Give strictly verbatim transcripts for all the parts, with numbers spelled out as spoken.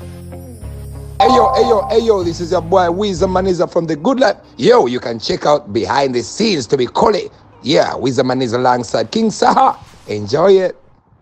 Hey yo, hey yo, hey yo, this is your boy Weezer Maniza from The Good Life. Yo, you can check out behind the scenes to be Kole. Yeah, Weezer Maniza alongside King Saha. Enjoy it.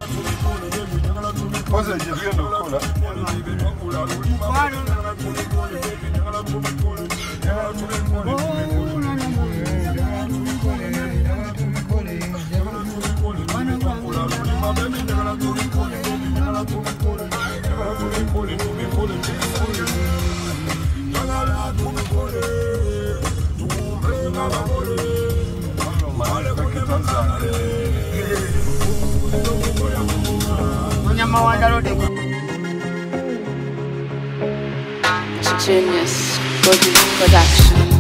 Genius Body Production.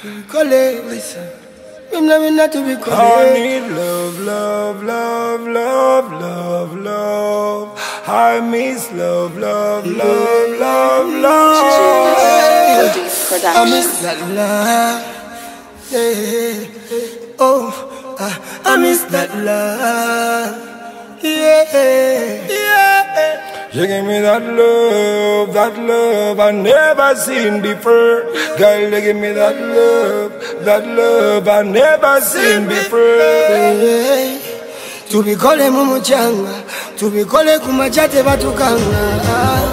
Cole, listen. I'm loving not to be called. I need love, love, love, love, love, love. I miss love, love, love, love, love. I miss that love. Hey, hey. Oh, uh, I miss that love. Yeah, yeah. You give me that love, that love I never seen before. Girl, you give me that love, that love I never seen before. Tubikole mumuchanga, tubikole kumachate batukanga.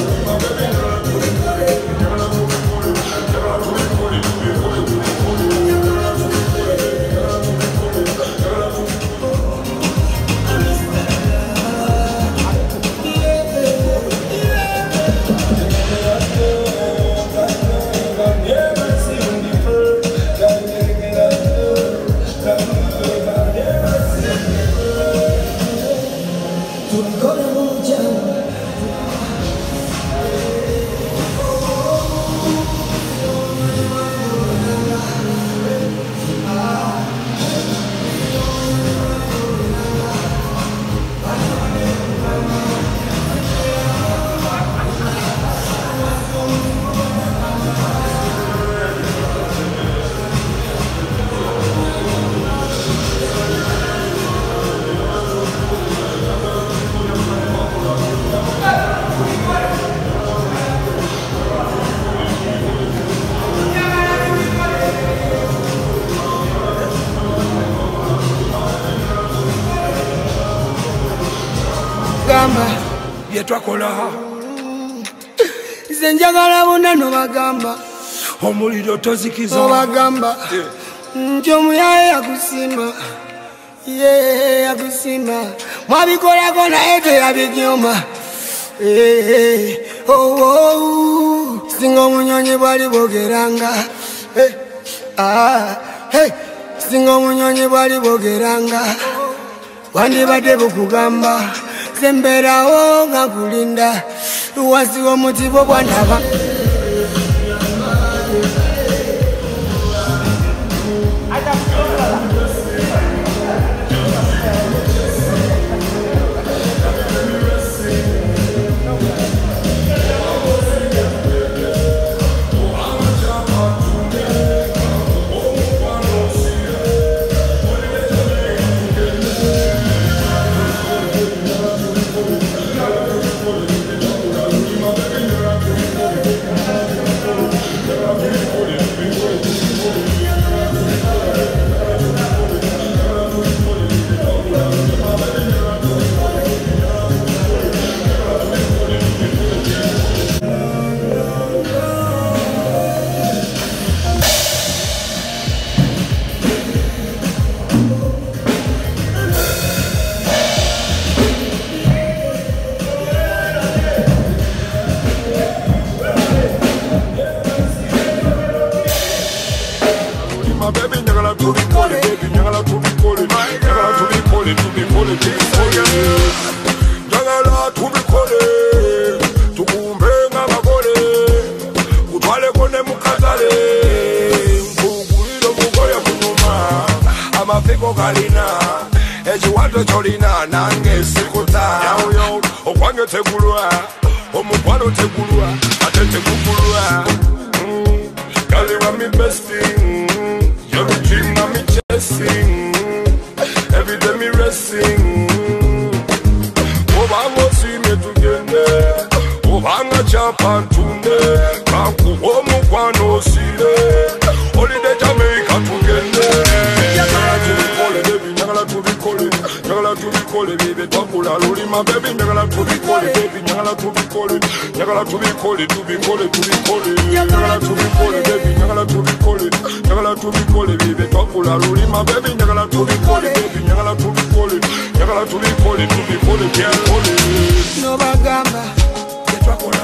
Gamba byetwakola nze njagala bonna nobagamba omuliro tozikiza obagamba nti omuyaye yakusimba ye yakusimba mwabikolako naye teyabinyoma singa omunyonyi bwali bwogeranga singa omunyonyi bwali bwogeranga wandibadde bukugamba semberawo nga kulinda wansi w'omuti bwo bwandaba ekiwato kyolina nange sikuta okwange tegulwa omukwano tegulwa ate tegugulwa kaliwa mi besting everything I'm chasing everyday me racing obanga osimye tugende obanga kyapa ntunde kankuba omukwano osire olide Jamaica tugende Nyagala to be calling, baby, Tokula, Luli, my baby, Nyagala to be calling, baby, Nyagala to be calling, Nyagala to be calling, to be calling, to be calling, Nyagala to be calling, baby, Nyagala to be calling, Nyagala to be calling, baby, Tokula, Luli, my baby, Nyagala to be calling, baby, Nyagala to be calling, Nyagala to be calling, to be calling, yeah, calling. No bagamba, Tokula.